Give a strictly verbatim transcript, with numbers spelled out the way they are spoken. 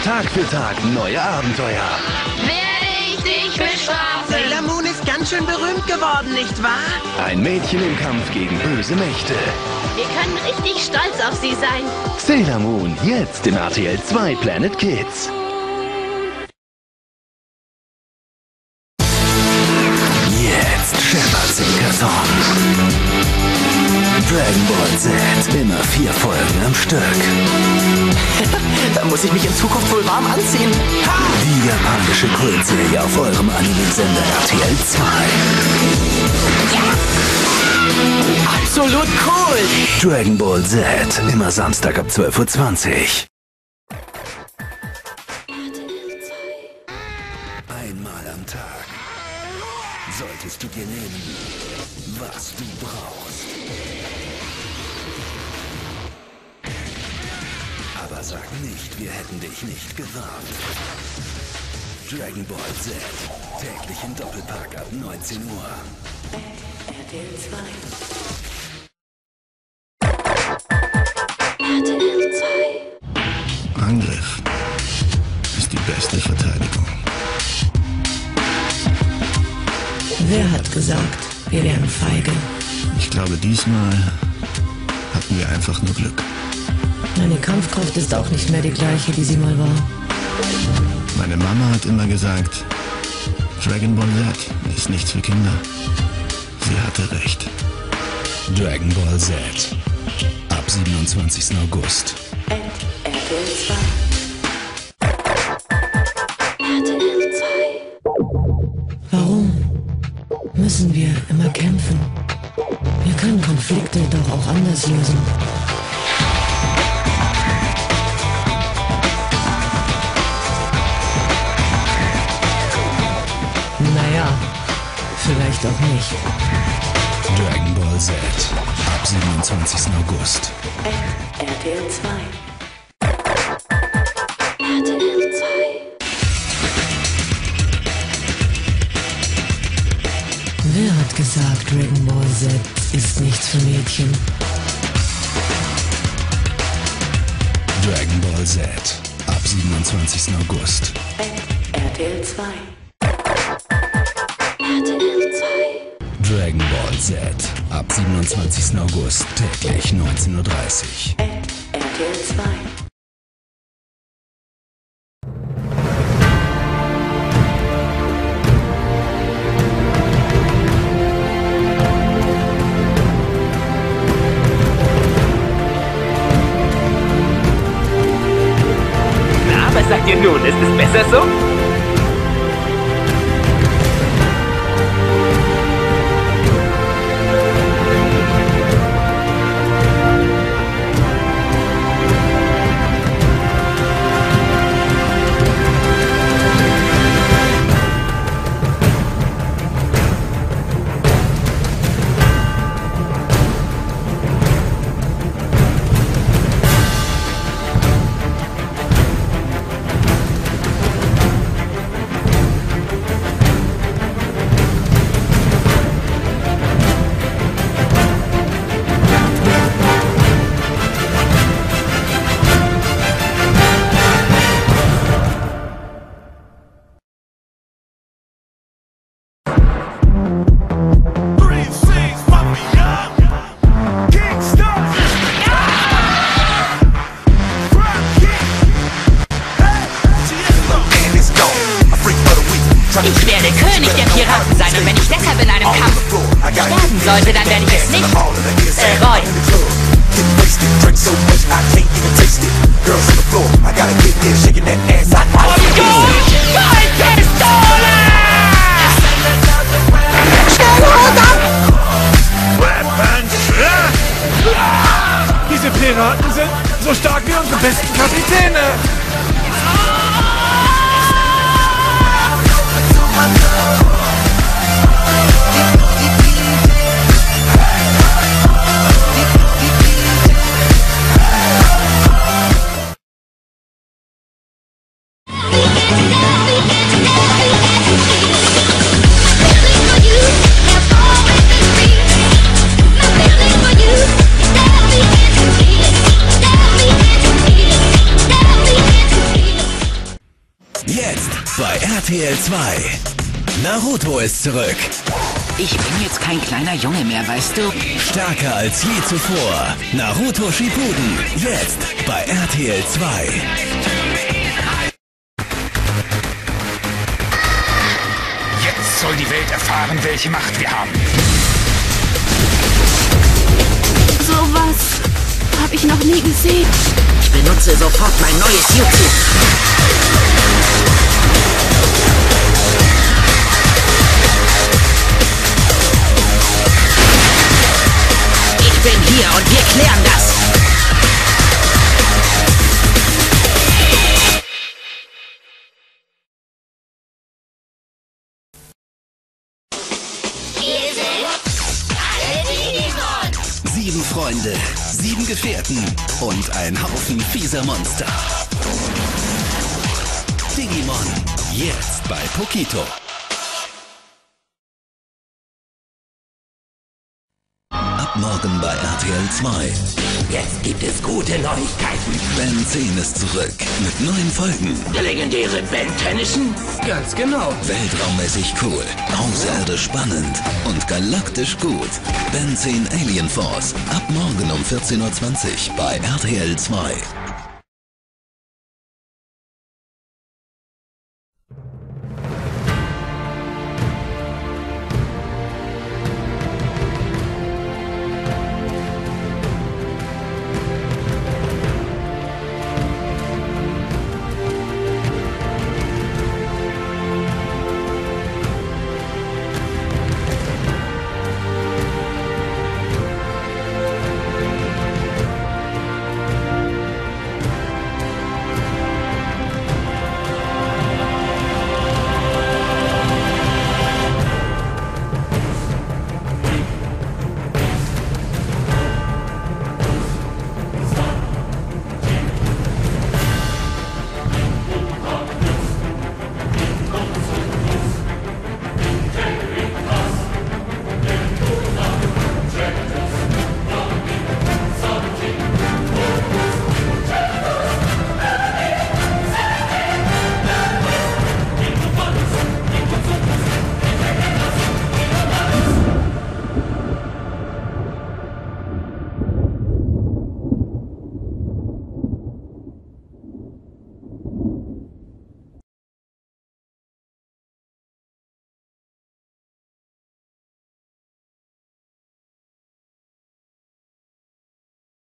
Tag für Tag neue Abenteuer. Werde ich dich bestrafen? Sailor Moon ist ganz schön berühmt geworden, nicht wahr? Ein Mädchen im Kampf gegen böse Mächte. Wir können richtig stolz auf sie sein. Sailor Moon, jetzt im R T L zwei Planet Kids. Jetzt scheppert's im Karton. Dragon Ball Z, immer vier Folgen am Stück. Da muss ich mich in Zukunft wohl warm anziehen. Ha! Die japanische Kultserie auf eurem Anime-Sender R T L zwei. Absolut cool! Dragon Ball Z, immer Samstag ab zwölf Uhr zwanzig. Einmal am Tag solltest du dir nehmen, was du brauchst. Aber sag nicht, wir hätten dich nicht gewarnt. Dragon Ball Z, täglich im Doppelpack ab neunzehn Uhr. R T L zwei. Angriff ist die beste Verteidigung. Wer hat gesagt, wir wären feige? Ich glaube, diesmal hatten wir einfach nur Glück. Meine Kampfkraft ist auch nicht mehr die gleiche, die sie mal war. Meine Mama hat immer gesagt, Dragon Ball Z ist nichts für Kinder. Sie hatte recht. Dragon Ball Z. Ab siebenundzwanzigsten August. R T L zwei. R T L zwei. Warum müssen wir immer kämpfen? Wir können Konflikte doch auch anders lösen. Naja, vielleicht auch nicht. Dragon Ball Z. Ab siebenundzwanzigsten August. R T L zwei. R T L zwei. Wer hat gesagt, Dragon Ball Z ist nichts für Mädchen? Dragon Ball Z. Ab siebenundzwanzigsten August. R T L zwei. R T L zwei. Dragon Ball Z. Ab siebenundzwanzigsten August. Täglich neunzehn Uhr dreißig. R T L zwei. Na, was sagt ihr nun? Ist es besser so? Ich werde König der Piraten sein und wenn ich deshalb in einem Kampf sterben sollte, dann werde ich es nicht bereuen. Diese Piraten sind so stark wie unsere besten Kapitäne. Tell me T L zwei. Naruto ist zurück. Ich bin jetzt kein kleiner Junge mehr, weißt du? Stärker als je zuvor. Naruto Shippuden. Jetzt bei R T L zwei. Jetzt soll die Welt erfahren, welche Macht wir haben. Sowas habe ich noch nie gesehen. Ich benutze sofort mein neues YouTube. Ich bin hier und wir klären das. Sieben Freunde, sieben Gefährten und ein Haufen fieser Monster. Digimon, jetzt bei Pokito. Ab morgen bei R T L zwei. Jetzt gibt es gute Neuigkeiten. Ben zehn ist zurück mit neuen Folgen. Der legendäre Ben Tennyson? Ganz genau. Weltraummäßig cool, außerirdisch spannend und galaktisch gut. Ben zehn Alien Force. Ab morgen um vierzehn Uhr zwanzig bei R T L zwei.